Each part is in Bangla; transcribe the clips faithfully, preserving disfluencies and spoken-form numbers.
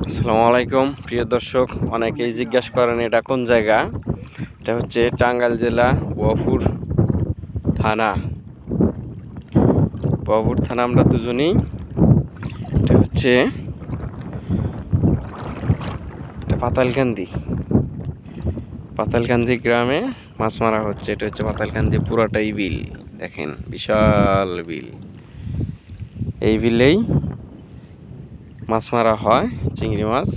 আসসালামু আলাইকুম প্রিয় দর্শক, অনেকেই জিজ্ঞাসা করেন এটা কোন জায়গা। এটা হচ্ছে টাঙ্গাইল জেলা বহরপুর থানা। বহরপুর থানা আমরা দুজনেই। এটা হচ্ছে এটা পাতালকান্দি পাতালকান্দি গ্রামে মাছ মারা হচ্ছে। এটা হচ্ছে পাতালকান্দি পুরাটাই বিল, দেখেন বিশাল বিল। এই বিলেই মাছ মারা হয়, চিংড়ি মাছ।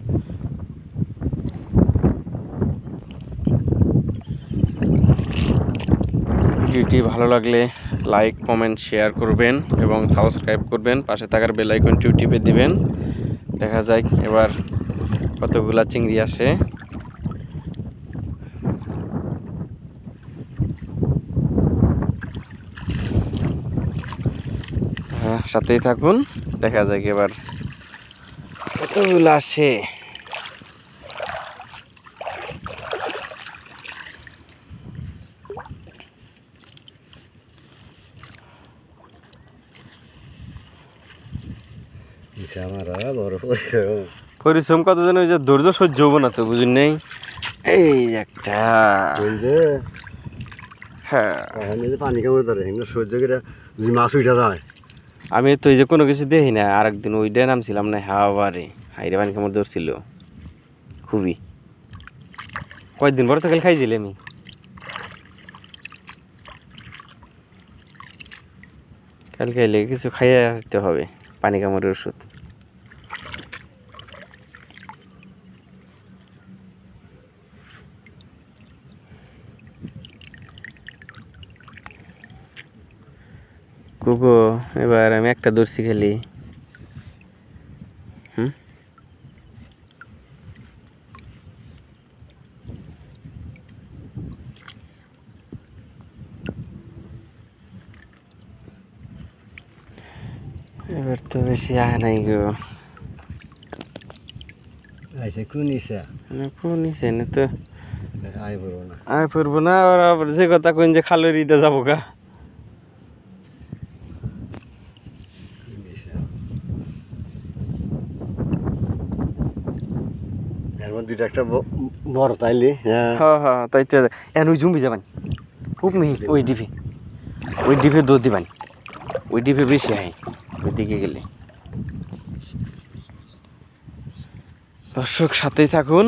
ভিডিওটি ভালো লাগলে লাইক কমেন্ট শেয়ার করবেন এবং সাবস্ক্রাইব করবেন, পাশে থাকার বেল আইকনটিও টিপে দিবেন। দেখা যায় এবার কতগুলা চিংড়ি আসে। হ্যাঁ, সাথেই থাকুন, দেখা যায় এবার কতগুলা আসে। পরিশ্রম কতজন ওই যে ধৈর্য সহ্য হবো না তো, বুঝুন নেই। এই একটা হ্যাঁ পানি কেমন ধরে সহ্য করে মাছ উঠা যায়। আমি তো এই যে কোনো কিছু দেখি না। আর একদিন ওই ডে নামছিলাম না, হাওয়ারে হাইরে পানি কেমন ধরছিল খুবই। কয়েকদিন পরে তো খেলে খাইছিলে আমি। কাল খাইলে কিছু খাইয়ে আসতে হবে, পানি কামড়ের ওষুধ। কুকো এবার আমি একটা ধরছি খালি। হুম এবার তো বেশি আয় নাই গো। আইসে কোন নিছে কোন নিছে না তো আয় পড়বো না আয় পড়বো না। আবার যে কথা কইন যে খালের ঈদে যাবো গা। এর মধ্যে দুইটা একটা বড় তাইলে হ্যাঁ হ্যাঁ হ্যাঁ তাই তো এখন ওই জুম্বি যাবান খুব নেই। ওই ডিপে ওই ডিপে দৌড় দিবান, ওই ডিপে বেশি হয় ওই দিকে গেলে। দর্শক সাথেই থাকুন,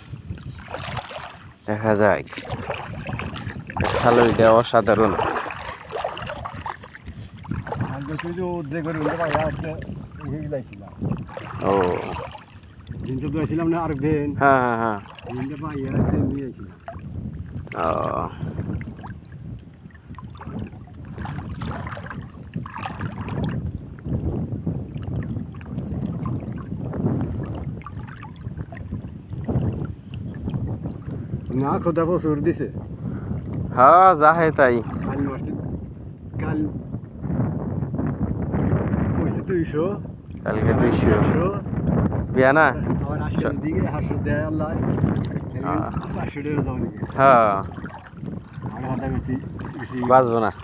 দেখা যায় খালের ঈদে অসাধারণ। ও দিনটা তো আসছিলাম না আরেকদিন। হ্যাঁ হ্যাঁ হ্যাঁ দিনটা পাইয়া নিয়ে আসছিলাম। ও না খোদা প্রচুর দিছে। হ্যাঁ যা হয় তাই। কাল মাসে কাল দুইশো, কালকে দুইশো একশো বিয়া না। আবার আজকের দিকে হাসো দেয় আল্লাহ চারশো টাকা যাও নাকি। হ্যাঁ আর হাতে বেশি বেশি বাঁচবো না।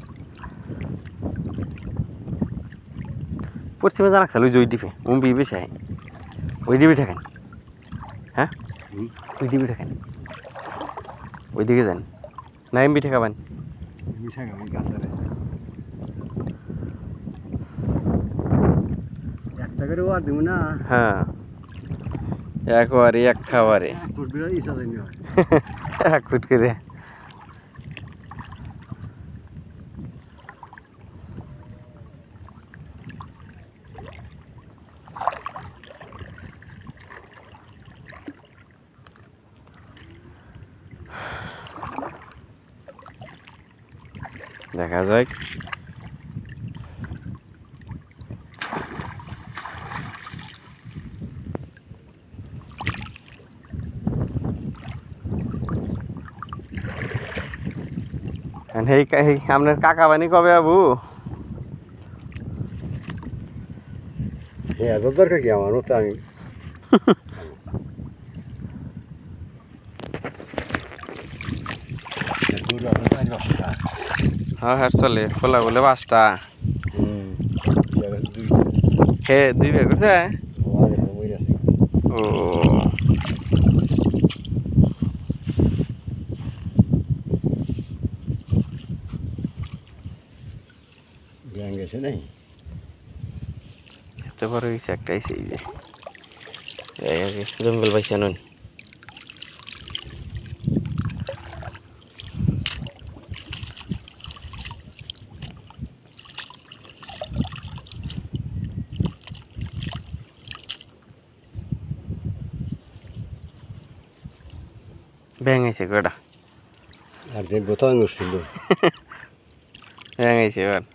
পশ্চিমে জানা খাল ওই যে ওই ডিপে মুম্বি বেশি হয়, ওই ডিপে ঠেকেন। হ্যাঁ ওই ডিপে ঠেকেন, ওই দিকে যান না এমবি ঠেকাবেন। মিশা গাবি গাছারে একটা করে আর দিব না। হ্যাঁ একবারে এক খাবারে ফুট বিরা ইসা জানি হয় এক ফুট করে। দেখা যাক আপনার কাকা বানি কবে আবু? হ্যাঁ দরকার কি আমার মতো আমি হ্যাঁ হ্যাঁ চলে খোলা বলে পাঁচটা। হে দুই বেগ করছে ও ব্যাং গেছে নাই এত বড় হয়েছে একটাই সেই যে এই আর কি, জঙ্গল পাইছে নুন ব্যাং আইছে কটা আর যে বোতল উঠছিল ব্যাং আইছে এবার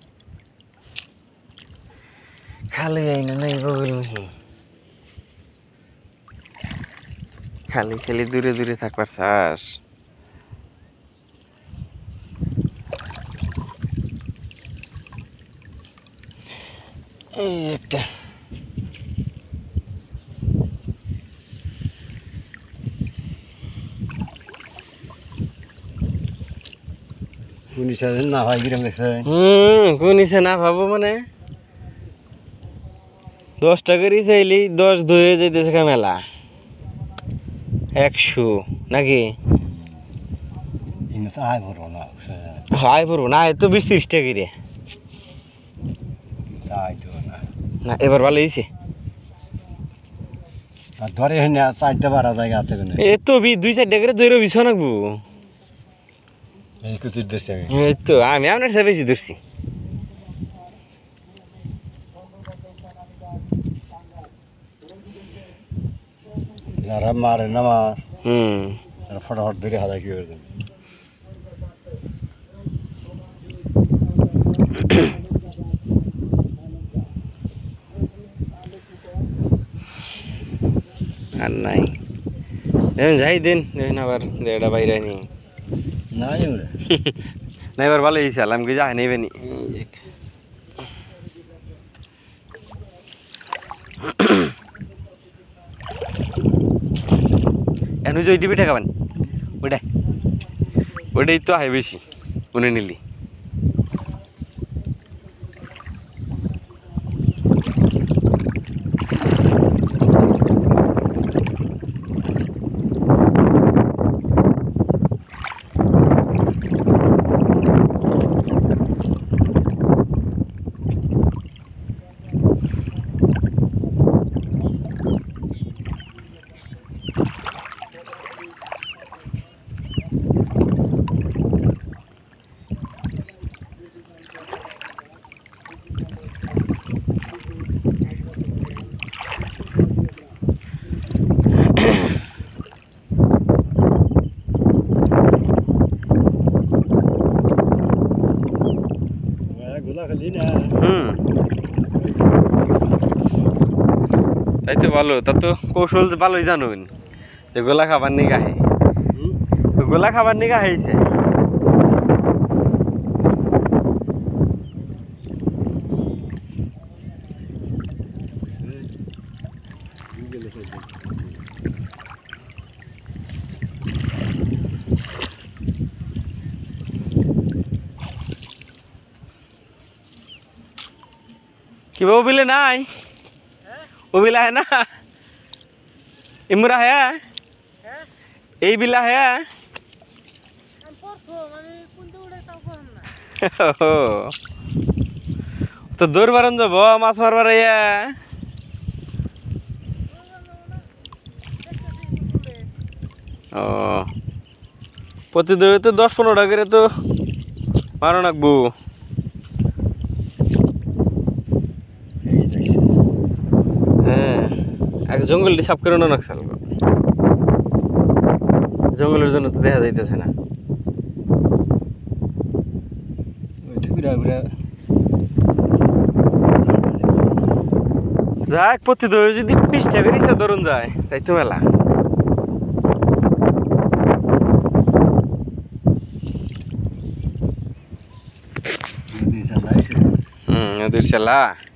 খালি আইনা নাই বগল মিহি খালি খালি দূরে দূরে থাকবার চাস এই একটা পুলিশ আছে না হয় কিরম দেখছে হুম কোনিছে না ভাবো মানে দশ টাকারই চাইলেই দশ ধুয়ে যেতেছে মেলা একশো নাকি ইনো তো আয় ভরো না হাই পড়বো না এত বিশ ত্রিশ টাকা রে তাই তো না না এবার ভালো হয়েছে আর ধরে হয় না চারটে বারো জায়গা আছে কেন এ তো বি দুই চার টাকা ধরে বিছ নাকবো এই কুচির দেশে এই তো আমি আপনার সাথে বেশি ধরছি যারা মারে না মাছ হুম তারা ফটাফট ধরে হাজার কি করে দেবে আর নাই দেখুন যাই দিন দেখুন আবার দেড়টা বাইরে নি না এমরে না এবার ভালো হয়েছে আলাম কি যা নেবে নি এনু যে ওই টিভি ঠেকাবেন ওইটাই ওইটাই তো আয় বেশি উনি নিলি গোলা খালি না হুম তাই তো ভালো তা তো কৌশল ভালোই জানুন যে গোলা খাবার নিয়ে গাহে গোলা খাবার নিয়ে গাহেছে कि वो बिले ना आई वो बिला है ना इमरा है এই বিলা है তো দৌড় বারণ যাব মাছ মারবার ইয়া ও প্রতি দৌড়ে তো দশ পনেরো টাকা করে তো মারো নাকবো হ্যাঁ এক জঙ্গলটি সাফ করে না নকশাল জঙ্গলের জন্য তো দেখা যাইতেছে না যাক প্রতি দৌড়ে যদি বিশ টাকা রিসা ধরুন যায় তাই তো মেলা হুম দুই চালা